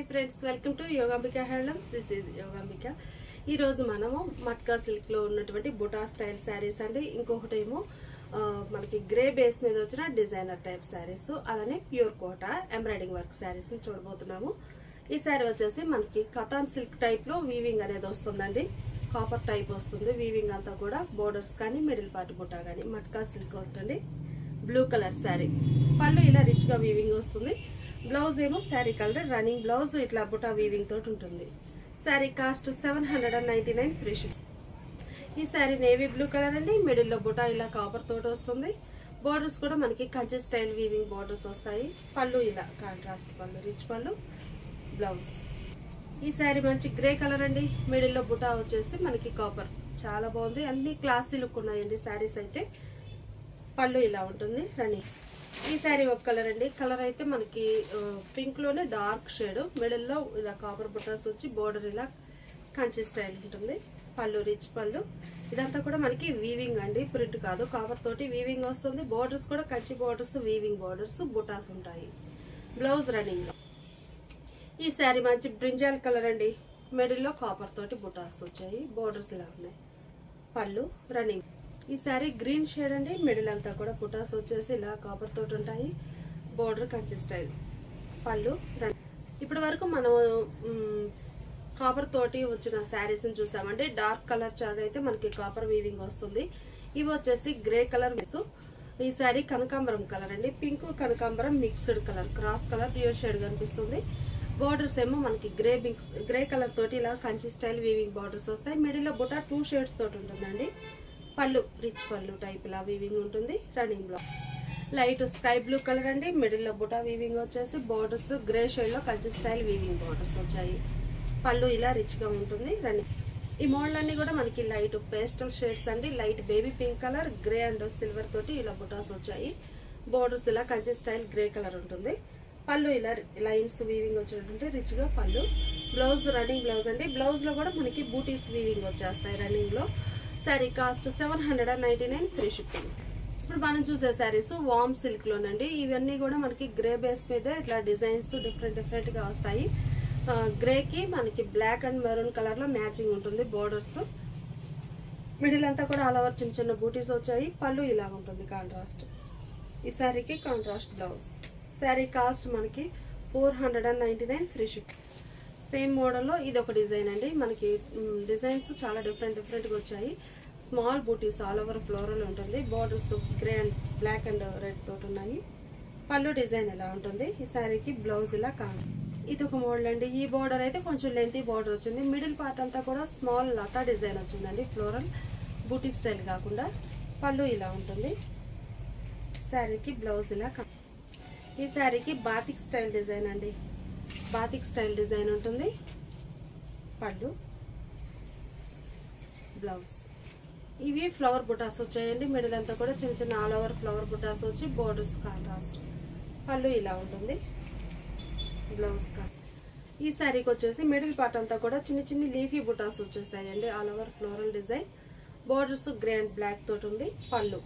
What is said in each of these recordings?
Friends, welcome to Yogambika handlooms. This is Yogambika. ఈ రోజు మనము మట్కా సిల్క్ లో ఉన్నటువంటి బుటా స్టైల్ శారీస్ అండి. ఇంకొకటి ఏమో మనకి గ్రే బేస్ మీద వచ్చిన డిజైనర్ టైప్ శారీస్, అలానే pure Kota embroidering work saris ని చూడబోతున్నాము. ఈ శారీ వచ్చేసి మనకి కథాన్ సిల్క్ టైప్ లో వీవింగ్ అనేది వస్తుందండి. కాపర్ టైప్ వస్తుంది వీవింగ్ అంతా కూడా. బోర్డర్స్ కానీ మిడిల్ పార్ట్ బుటా కానీ మట్కా సిల్క్ ఉంటుంది. Blue colour sari. పళ్ళు ఇలా రిచ్ గా వీవింగ్ వస్తుంది. బ్లౌజ్ ఏమో శారీ కలర్ రన్నింగ్ బ్లౌజ్ ఇట్లా బుటా వీవింగ్ తోటి ఉంటుంది. Sari cost 799 free ship. ఈ శారీ నేవీ బ్లూ కలర్ అండి. మిడిల్ లో బుటా ఇలా కాపర్ తోటి వస్తుంది. బోర్డర్స్ కూడా మనకి కంచి స్టైల్ వీవింగ్ బోర్డర్స్ వస్తాయి. పళ్ళు ఇలా కాంట్రాస్ట్ పళ్ళు, రిచ్ పళ్ళు. బ్లౌజ్ ఈ శారీ మంచి గ్రే కలర్ అండి. మిడిల్ లో బుటా వచ్చేసి మనకి కాపర్. చాలా బాగుంది. అన్ని క్లాసీ లుక్ ఉన్నాయండి శారీస్ అయితే. పళ్ళు ఇలా ఉంటుంది రన్నింగ్. ఈ శారీ ఒక కలర్ అండి. కలర్ అయితే మనకి పింక్ లోనే డార్క్ షేడ్. మిడిల్ లో ఇలా కాపర్ బుటాస్ వచ్చి బోర్డర్ ఇలా కంచి స్టైల్ ఉంటుంది. పళ్ళు రిచ్ పళ్ళు. ఇదంతా కూడా మనకి వీవింగ్ అండి, ప్రింట్ కాదు. కాపర్ తోటి వీవింగ్ వస్తుంది. బోర్డర్స్ కూడా కంచి బోర్డర్స్, వీవింగ్ బోర్డర్స్, బుటాస్ ఉంటాయి. Blouse running. ఈ శారీ మంచి బ్రింజాల్ కలర్ అండి. మిడిల్ లో కాపర్ తోటి బుటాస్ వచ్చాయి. బోర్డర్స్ ఇలా ఉన్నాయి. పళ్ళు రన్నింగ్. ఈ శారీ గ్రీన్ షేడ్ అండి. మిడిల్ అంతా కూడా బుటాస్ వచ్చేసి ఇలా కాపర్ తోటి ఉంటాయి. Border Kanchi style. పళ్ళు రన్నింగ్. ఇప్పటి వరకు మనం కాపర్ తోటి వచ్చిన శారీస్ ని చూసామండి. డార్క్ కలర్ చార్ట్ అయితే మనకి కాపర్ వీవింగ్ వస్తుంది. ఇవి వచ్చేసి గ్రే కలర్ వేసు. ఈ శారీ కనకాంబరం కలర్ అండి. పింక్ కనకాంబరం mixed colour, cross colour pure shade కనిపిస్తుంది. బోర్డర్స్ ఏమో మనకి గ్రే కలర్ తోటి ఇలా కంచి స్టైల్ వీవింగ్ బోర్డర్స్ వస్తాయి. మిడిల్ లో బుటా 2 షేడ్స్ తోటి ఉంటుందండి. పళ్ళు రిచ్ పళ్ళు టైప్ ఇలా వీవింగ్ ఉంటుంది. Running blouse light sky blue colour అండి. మిడిల్ లో బుటా వీవింగ్ వచ్చేసి బోర్డర్స్ గ్రే షేడ్ లో కంచి స్టైల్ వీవింగ్ బోర్డర్స్ వచ్చాయి. పళ్ళు ఇలా రిచ్ గా ఉంటుంది. రన్నింగ్. ఈ మోడల్ అన్ని కూడా మనకి లైట్ పేస్టల్ షేడ్స్ అండి. Light baby pink colour, grey and silver తోటి ఇలా బుటాస్ వచ్చాయి. బోర్డర్స్ ఇలా కంచి స్టైల్ గ్రే కలర్ ఉంటుంది. పళ్ళు ఇలా లైన్స్ వీవింగ్ వచ్చేటువంటి రిచ్ గా పళ్ళు. బ్లౌజ్ రన్నింగ్ బ్లౌజ్ అండి. బ్లౌజ్ లో కూడా మనకి బూటీస్ వీవింగ్ వచ్చేస్తాయి రన్నింగ్ లో. Sari cost 799 free shipping. ఇప్పుడు మనం చూసే శారీస్ వామ్ సిల్క్ లోనండి. ఇవన్నీ కూడా మనకి గ్రే బేస్ మీద ఇట్లా డిజైన్స్ డిఫరెంట్ గా వస్తాయి. గ్రే కి మనకి బ్లాక్ అండ్ మెరూన్ కలర్ లో మ్యాచింగ్ ఉంటుంది. బోర్డర్స్ మిడిల్ అంతా కూడా ఆల్ ఓవర్ చిన్న చిన్న బూటీస్ వచ్చాయి. పళ్ళు ఇలా ఉంటుంది కాంట్రాస్ట్. ఈ శారీకి కాంట్రాస్ట్ బ్లౌజ్. శారీ కాస్ట్ మనకి 499 ఫ్రీ షిప్. సేమ్ మోడల్లో ఇది ఒక డిజైన్ అండి. మనకి డిజైన్స్ చాలా డిఫరెంట్ గా వచ్చాయి. స్మాల్ బూటీస్ ఆల్ ఓవర్ ఫ్లోరల్ ఉంటుంది. Borders grey and black and red తోటి ఉన్నాయి. పళ్ళు డిజైన్ ఇలా ఉంటుంది. ఈ శారీకి బ్లౌజ్ ఇలా కాదు. ఇది ఒక మోడల్ అండి. ఈ బోర్డర్ అయితే కొంచెం లెంతీ బోర్డర్ వచ్చింది. మిడిల్ పార్ట్ అంతా కూడా స్మాల్ లతా డిజైన్ వచ్చిందండి. ఫ్లోరల్ బూటీ స్టైల్ కాకుండా. పళ్ళు ఇలా ఉంటుంది. శారీకి బ్లౌజ్ ఇలా కాదు. ఈ శారీకి బాతిక్ స్టైల్ డిజైన్ అండి. బాతిక్ స్టైల్ డిజైన్ ఉంటుంది. పళ్ళు బ్లౌజ్. ఇవి ఫ్లవర్ బుటాస్ వచ్చాయండి. మిడిల్ అంతా కూడా చిన్న చిన్న ఆల్ ఓవర్ ఫ్లవర్ బుటాస్ వచ్చి బోర్డర్స్ కాంట్రాస్ట్. పళ్ళు ఇలా ఉంటుంది. బ్లౌజ్ ఈ శారీకి వచ్చేసి మిడిల్ పార్ట్ అంతా కూడా చిన్న చిన్న లీఫీ బుటాస్ వచ్చేసాయండి. All over floral design. Borders grey and black తోటి ఉంది. పళ్ళు.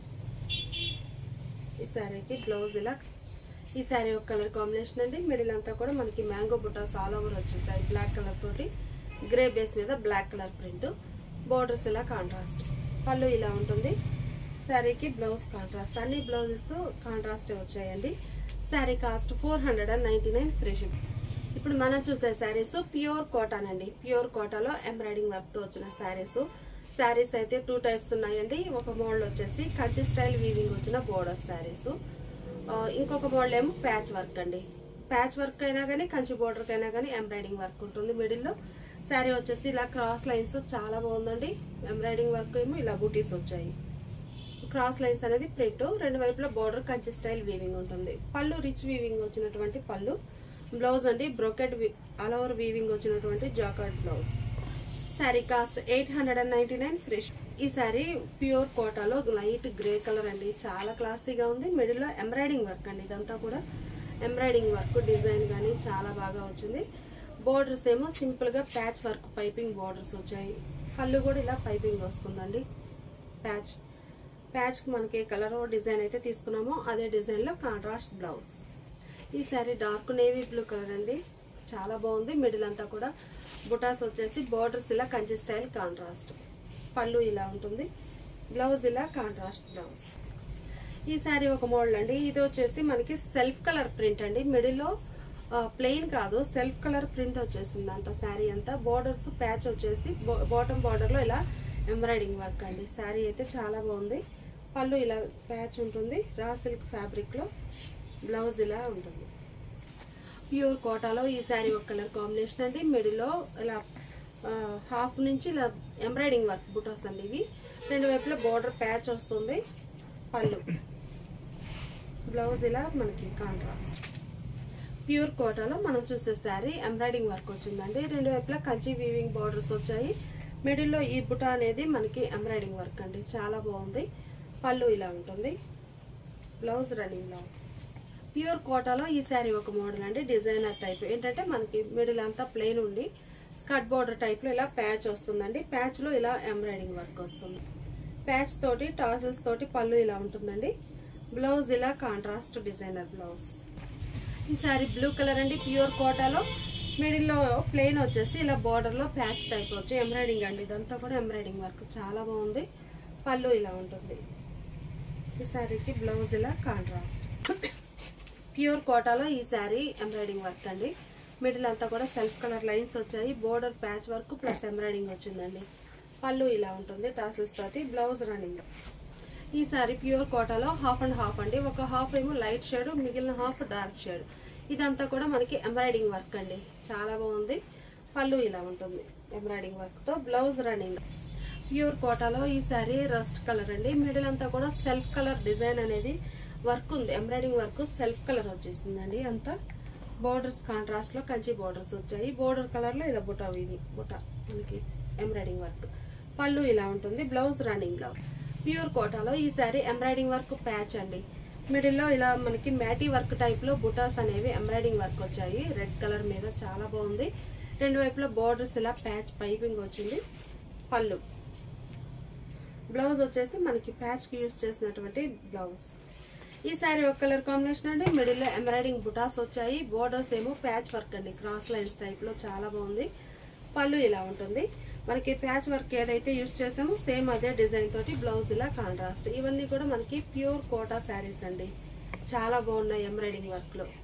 ఈ శారీకి బ్లౌజ్ ఇలా. ఈ శారీ ఒక కలర్ కాంబినేషన్ అండి. మిడిల్ అంతా కూడా మనకి మ్యాంగో బుటాస్ ఆల్ ఓవర్ వచ్చేసాయి. బ్లాక్ కలర్ తోటి గ్రే బేస్ మీద బ్లాక్ కలర్ ప్రింట్. బోర్డర్స్ ఇలా కాంట్రాస్ట్. పళ్ళు ఇలా ఉంటుంది. శారీకి బ్లౌజ్ కాంట్రాస్ట్. అన్ని బ్లౌజెస్ కాంట్రాస్టే వచ్చాయండి. Sari cost 499 free ship. ఇప్పుడు మనం చూసే శారీస్ ప్యూర్ కాటన్ అండి. ప్యూర్ కోటాలో ఎంబ్రాయిడింగ్ వర్క్ తో వచ్చిన శారీస్ అయితే 2 టైప్స్ ఉన్నాయండి. ఒక మోడల్ వచ్చేసి కంచి స్టైల్ వీవింగ్ వచ్చిన బోర్డర్ శారీస్. ఇంకొక మోడల్ ఏమో ప్యాచ్ వర్క్ అండి. ప్యాచ్ వర్క్ అయినా కానీ కంచి బోర్డర్ కైనా కానీ ఎంబ్రాయిడింగ్ వర్క్ ఉంటుంది. మిడిల్ లో శారీ వచ్చేసి ఇలా క్రాస్ లైన్స్ చాలా బాగుందండి. ఎంబ్రాయిడింగ్ వర్క్ ఏమో ఇలా బూటీస్ వచ్చాయి. క్రాస్ లైన్స్ అనేది ప్రింట్. రెండు వైపులా బోర్డర్ కంచి స్టైల్ వీవింగ్ ఉంటుంది. పళ్ళు రిచ్ వీవింగ్ వచ్చినటువంటి పళ్ళు. బ్లౌజ్ అండి బ్రోకెట్ ఆల్ ఓవర్ వీవింగ్ వచ్చినటువంటి jacquard blouse. Sari cost 899 free. ఈ శారీ ప్యూర్ కోటాలో లైట్ గ్రే కలర్ అండి. చాలా క్లాసీగా ఉంది. మిడిల్ లో ఎంబ్రాయిడింగ్ వర్క్ అండి. ఇదంతా కూడా ఎంబ్రాయిడింగ్ వర్క్ డిజైన్ కానీ చాలా బాగా వచ్చింది. బోర్డర్స్ ఏమో సింపుల్ గా ప్యాచ్ వర్క్ పైపింగ్ బోర్డర్స్ వచ్చాయి. పళ్ళు కూడా ఇలా పైపింగ్ వస్తుందండి. ప్యాచ్ కి మనకి ఏ కలర్ డిజైన్ అయితే తీసుకున్నామో అదే డిజైన్ లో కాంట్రాస్ట్ బ్లౌజ్. ఈ sari dark navy blue colour అండి. చాలా బాగుంది. మిడిల్ అంతా కూడా బుటాస్ వచ్చేసి బోర్డర్స్ ఇలా కంచి స్టైల్ కాంట్రాస్ట్. పళ్ళు ఇలా ఉంటుంది. బ్లౌజ్ ఇలా కాంట్రాస్ట్ బ్లౌజ్. ఈ శారీ ఒక మోడల్ అండి. ఇది వచ్చేసి మనకి సెల్ఫ్ కలర్ ప్రింట్ అండి. మిడిల్లో ప్లెయిన్ కాదు, సెల్ఫ్ కలర్ ప్రింట్ వచ్చేసింది అంత శారీ అంతా. బోర్డర్స్ ప్యాచ్ వచ్చేసి బాటమ్ బార్డర్ లో ఇలా ఎంబ్రాయిడింగ్ వర్క్ అండి. శారీ అయితే చాలా బాగుంది. పళ్ళు ఇలా ప్యాచ్ ఉంటుంది రా సిల్క్ ఫ్యాబ్రిక్ లో. బ్లౌజ్ ఇలా ఉంటుంది. ప్యూర్ కోటాలో ఈ శారీ ఒక కలర్ కాంబినేషన్ అండి. మిడిల్లో ఇలా హాఫ్ నుంచి ఇలా ఎంబ్రాయిడింగ్ వర్క్ బుటాస్ అండి. ఇవి రెండు వైపులా బోర్డర్ ప్యాచ్ వస్తుంది. పళ్ళు బ్లౌజ్ ఇలా మనకి కాంట్రాస్ట్. ప్యూర్ కోటాలో మనం చూసే శారీ ఎంబ్రాయిడింగ్ వర్క్ వచ్చిందండి. రెండు వైపులా కంచి వీవింగ్ బార్డర్స్ వచ్చాయి. మిడిల్లో ఈ బుటా అనేది మనకి ఎంబ్రాయిడింగ్ వర్క్ అండి. చాలా బాగుంది. పళ్ళు ఇలా ఉంటుంది. Blouse running blouse. ప్యూర్ కోటాలో ఈ శారీ ఒక మోడల్ అండి. Designer type. ఏంటంటే మనకి మిడిల్ అంతా ప్లెయిన్ ఉండి స్కర్ట్ బార్డర్ టైప్ లో ఇలా ప్యాచ్ వస్తుందండి. ప్యాచ్ లో ఇలా ఎంబ్రాయిడింగ్ వర్క్ వస్తుంది. ప్యాచ్ తోటి టాసల్స్ తోటి పళ్ళు ఇలా ఉంటుందండి. బ్లౌజ్ ఇలా కాంట్రాస్ట్ డిజైనర్ బ్లౌజ్. ఈ శారీ బ్లూ కలర్ అండి. ప్యూర్ కోటాలో మిడిల్లో ప్లెయిన్ వచ్చేసి ఇలా బార్డర్ లో ప్యాచ్ టైప్ వచ్చి ఎంబ్రాయిడింగ్ అండి. ఇదంతా కూడా ఎంబ్రాయిడింగ్ వర్క్ చాలా బాగుంది. పళ్ళు ఇలా ఉంటుంది. ఈ శారీకి బ్లౌజ్ ఇలా కాంట్రాస్ట్. ప్యూర్ కోటాలో ఈ శారీ ఎంబ్రాయిడింగ్ వర్క్ అండి. మిడిల్ అంతా కూడా సెల్ఫ్ కలర్ లైన్స్ వచ్చాయి. Border patch work plus embroidering వచ్చిందండి. పళ్ళు ఇలా ఉంటుంది టాసెస్ తోటి. Blouse running. ఈ శారీ ప్యూర్ కోటాలో హాఫ్ అండ్ హాఫ్ అండి. ఒక హాఫ్ ఏమో లైట్ షేడ్, మిగిలిన హాఫ్ డార్క్ షేడ్. ఇదంతా కూడా మనకి ఎంబ్రాయిడింగ్ వర్క్ అండి. చాలా బాగుంది. పళ్ళు ఇలా ఉంటుంది ఎంబ్రాయిడింగ్ వర్క్ తో. Blouse running. ప్యూర్ కోటాలో ఈ శారీ రస్ట్ కలర్ అండి. మిడిల్ అంతా కూడా సెల్ఫ్ కలర్ డిజైన్ అనేది వర్క్ ఉంది. ఎంబ్రాయిడింగ్ వర్క్ సెల్ఫ్ కలర్ వచ్చేసిందండి. అంతా బోర్డర్స్ కాంట్రాస్ట్ లో కంచి బోర్డర్స్ వచ్చాయి. బోర్డర్ కలర్ లో ఇలా బుటా మనకి ఎంబ్రాయిడింగ్ వర్క్. పళ్ళు ఇలా ఉంటుంది. Blouse running blouse. ప్యూర్ కోటాలో ఈ శారీ ఎంబ్రాయిడింగ్ వర్క్ ప్యాచ్ అండి. మిడిల్లో ఇలా మనకి మ్యాటీ వర్క్ టైప్ లో బుటాస్ అనేవి ఎంబ్రాయిడింగ్ వర్క్ వచ్చాయి. రెడ్ కలర్ మీద చాలా బాగుంది. రెండు వైపులా బోర్డర్స్ ఇలా ప్యాచ్ పైపింగ్ వచ్చింది. పళ్ళు. బ్లౌజ్ వచ్చేసి మనకి ప్యాచ్ కి యూజ్ చేసినటువంటి బ్లౌజ్. ఈ శారీ ఒక కలర్ కాంబినేషన్ అండి. మిడిల్ లో ఎంబ్రాయిడింగ్ బుటాస్ వచ్చాయి. బోర్డర్స్ ఏమో ప్యాచ్ వర్క్ అండి. క్రాస్ లైన్స్ టైప్ లో చాలా బాగుంది. పళ్ళు ఇలా ఉంటుంది. మనకి ప్యాచ్ వర్క్ ఏదైతే యూజ్ చేసామో సేమ్ అదే డిజైన్ తోటి బ్లౌజ్ ఇలా కాంట్రాస్ట్. ఇవన్నీ కూడా మనకి ప్యూర్ కోటా శారీస్ అండి. చాలా బాగున్నాయి ఎంబ్రాయిడింగ్ వర్క్ లో.